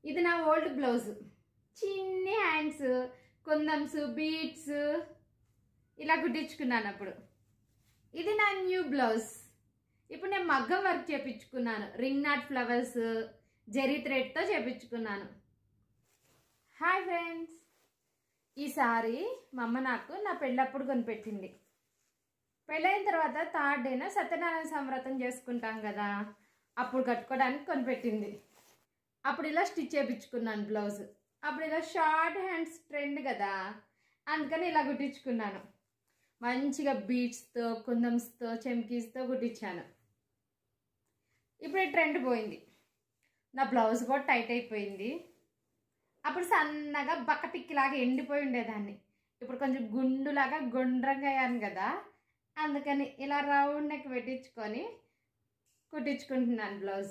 ఇది నా old blouse, చిన్ని హ్యాండ్స్, కుందమ్స్, బీడ్స్ ఇలా కుట్టించుకున్నాను అప్పుడు. ఇది నా న్యూ బ్లౌజ్. ఇప్పుడు నేను మగ్గం వర్క్ చేపించుకున్నాను, రింగ్ నాట్ ఫ్లవర్స్ జెరీ థ్రెడ్తో చేపించుకున్నాను. హాయ్ ఫ్రెండ్స్, ఈ సారీ మా అమ్మ నాకు నా పెళ్ళప్పుడు కొనిపెట్టింది. పెళ్ళైన తర్వాత థర్డ్ డేన సత్యనారాయణ సంవ్రతం చేసుకుంటాం కదా, అప్పుడు కట్టుకోవడానికి కొనిపెట్టింది. అప్పుడు ఇలా స్టిచ్ చేయించుకున్నాను బ్లౌజ్. అప్పుడు ఇలా షార్ట్ హ్యాండ్స్ ట్రెండ్ కదా, అందుకని ఇలా కుట్టించుకున్నాను. మంచిగా బీడ్స్తో, కుందమ్స్తో, చెమ్కీస్తో కుట్టించాను. ఇప్పుడు ఈ ట్రెండ్ పోయింది, నా బ్లౌజ్ కూడా టైట్ అయిపోయింది. అప్పుడు సన్నగా బక్కటిక్కిలాగా ఎండిపోయి ఉండేదాన్ని, ఇప్పుడు కొంచెం గుండులాగా గుండ్రంగా అయ్యాను కదా, అందుకని ఇలా రౌండ్ నెక్ పెట్టించుకొని కుట్టించుకుంటున్నాను బ్లౌజ్.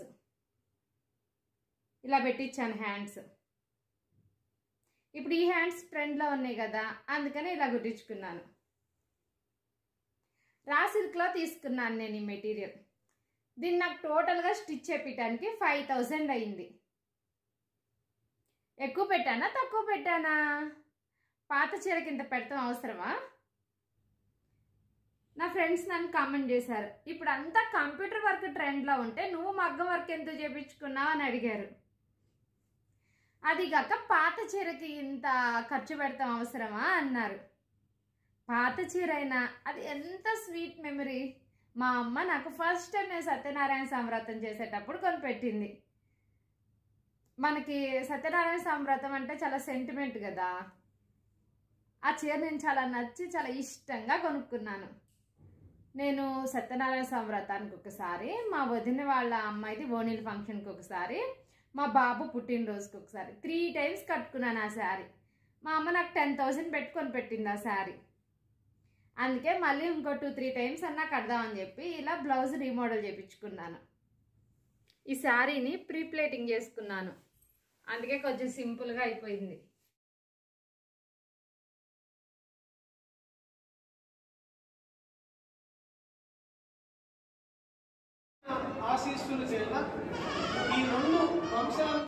ఇలా పెట్టించాను హ్యాండ్స్. ఇప్పుడు ఈ హ్యాండ్స్ ట్రెండ్లో ఉన్నాయి కదా, అందుకని ఇలా కుట్టించుకున్నాను. రా సిల్క్లో తీసుకున్నాను నేను ఈ మెటీరియల్. దీన్ని నాకు టోటల్గా స్టిచ్ చేపించడానికి 5000 అయింది. ఎక్కువ పెట్టానా తక్కువ పెట్టానా? పాత చీరకి ఇంత పెడతాం అవసరమా? నా ఫ్రెండ్స్ నన్ను కామెంట్ చేశారు, ఇప్పుడు అంతా కంప్యూటర్ వర్క్ ట్రెండ్లో ఉంటే నువ్వు మగ్గం వర్క్ ఎందుకు చేయించుకున్నావు అని అడిగారు. అది కాక పాత చీరకి ఇంత ఖర్చు పెడతాం అవసరమా అన్నారు. పాత చీర అయినా అది ఎంత స్వీట్ మెమరీ. మా అమ్మ నాకు ఫస్ట్ టైం నేను సత్యనారాయణ సంవ్రతం చేసేటప్పుడు కొనిపెట్టింది. మనకి సత్యనారాయణ సంవ్రతం అంటే చాలా సెంటిమెంట్ కదా, ఆ చీర నేను చాలా నచ్చి చాలా ఇష్టంగా కొనుక్కున్నాను. నేను సత్యనారాయణ సంవ్రతానికి ఒకసారి, మా వదిన వాళ్ళ అమ్మాయిది ఓణీల ఫంక్షన్కి ఒకసారి, మా బాబు పుట్టినరోజుకి ఒకసారి 3 times కట్టుకున్నాను ఆ శారీ. మా అమ్మ నాకు 10,000 పెట్టుకొని పెట్టింది ఆ శారీ. అందుకే మళ్ళీ ఇంకో 2-3 times అన్నా కడదామని చెప్పి ఇలా బ్లౌజ్ రీమోడల్ చేయించుకున్నాను. ఈ శారీని ప్రీ ప్లేటింగ్ చేసుకున్నాను, అందుకే కొంచెం సింపుల్గా అయిపోయింది. ఆశీస్సులు చేత ఈ 2 వంశాలు